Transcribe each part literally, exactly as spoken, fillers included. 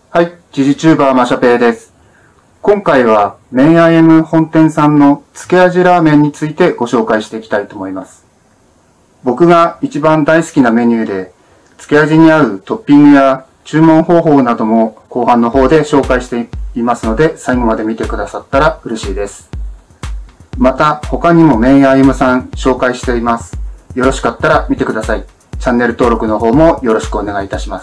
はい、ジジチューバーマシャペイです。今回はメンアイエム本店さんのつけ味ラーメンについてご紹介していきたいと思います。僕が一番大好きなメニューで、つけ味に合うトッピングや注文方法なども後半の方で紹介していますので、最後まで見てくださったら嬉しいです。また他にもメンアイエムさん紹介しています。よろしかったら見てください。チャンネル登録の方もよろしくお願いいたします。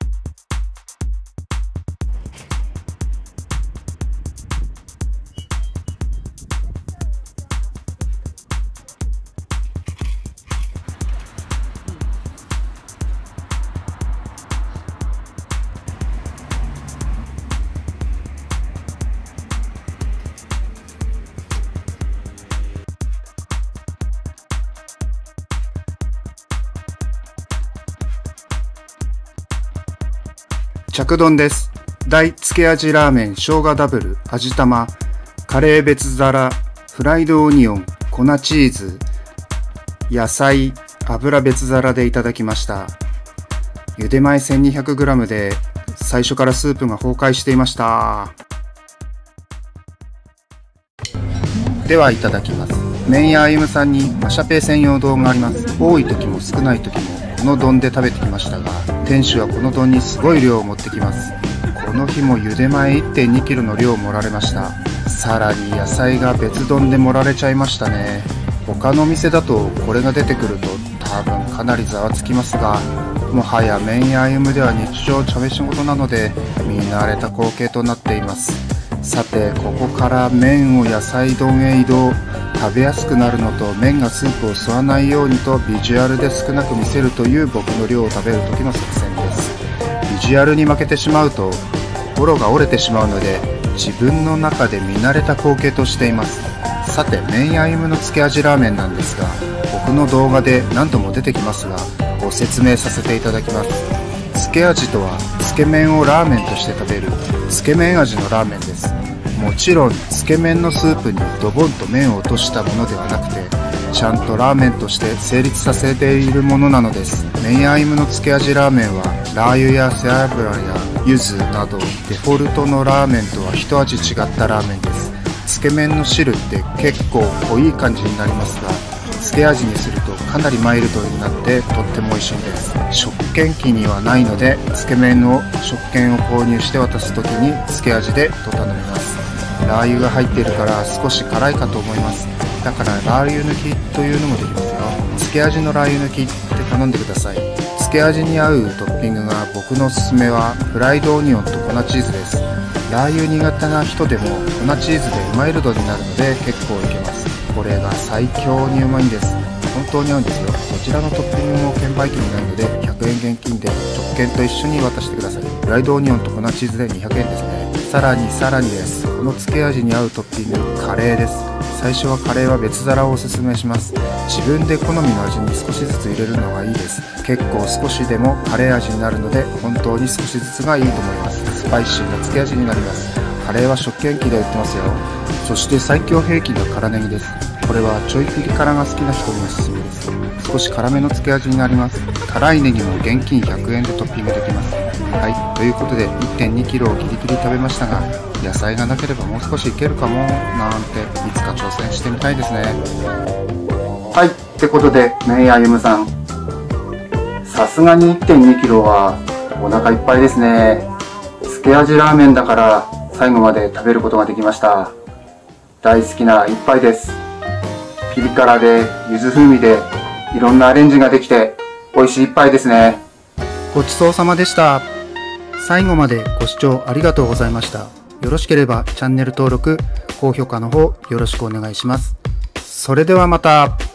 着丼です。大つけ味ラーメン生姜ダブル味玉カレー別皿フライドオニオン粉チーズ野菜油別皿でいただきました。茹で前 せんにひゃくグラム で最初からスープが崩壊していました。ではいただきます。メンアイエムさんにマシャペイ専用丼があります。多い時も少ない時もこの丼で食べてきましたが、店主はこの丼にすごい量を持ってきます。この日も茹で前 いってんにキロの量を盛られました。さらに野菜が別丼で盛られちゃいましたね。他の店だとこれが出てくると多分かなりざわつきますが、もはやメンアイエムでは日常茶飯事なので見慣れた光景となっています。さてここから麺を野菜丼へ移動。食べやすくなるのと麺がスープを吸わないようにとビジュアルで少なく見せるという僕の量を食べる時の作戦です。ビジュアルに負けてしまうと心が折れてしまうので、自分の中で見慣れた光景としています。さてメンアイエムのつけ味ラーメンなんですが、僕の動画で何度も出てきますがご説明させていただきます。つけ味とはつけ麺をラーメンとして食べるつけ麺味のラーメンです。もちろんつけ麺のスープにドボンと麺を落としたものではなくて、ちゃんとラーメンとして成立させているものなのです。メンアイエムのつけ味ラーメンはラー油や背脂や柚子などデフォルトのラーメンとは一味違ったラーメンです。つけ麺の汁って結構濃い感じになりますが、つけ味にするとかなりマイルドになってとっても美味しいんです。食券機にはないので、つけ麺の食券を購入して渡す時につけ味でと頼みます。ラー油が入っているから少し辛いかと思います。だからラー油抜きというのもできますよ。つけ味のラー油抜きって頼んでください。つけ味に合うトッピングが僕のおすすめはフライドオニオンと粉チーズです。ラー油苦手な人でも粉チーズでマイルドになるので結構いけます。これが最強にうまいんです。本当に合うんですよ。こちらのトッピングも券売機になるのでひゃくえん現金で直券と一緒に渡してください。フライドオニオンと粉チーズでにひゃくえんですね。さらにさらにです。このつけ味に合うトッピングカレーです。最初はカレーは別皿をおすすめします。自分で好みの味に少しずつ入れるのがいいです。結構少しでもカレー味になるので本当に少しずつがいいと思います。スパイシーなつけ味になります。カレーは食券機で売ってますよ。そして最強兵器が辛ネギです。これはちょいピリ辛が好きな人におすすめです。少し辛めのつけ味になります。辛いネギも現金ひゃくえんでトッピングできます。はい、ということで いってんにキロをギリギリ食べましたが、野菜がなければもう少しいけるかもなんていつか挑戦してみたいですね。はい、ってことでメンアイエムさん、さすがに いってんにキロはお腹いっぱいですね。つけ味ラーメンだから最後まで食べることができました。大好きな一杯です。ピリ辛で柚子風味でいろんなアレンジができて美味しい一杯ですね。ごちそうさまでした。最後までご視聴ありがとうございました。よろしければチャンネル登録、高評価の方よろしくお願いします。それではまた。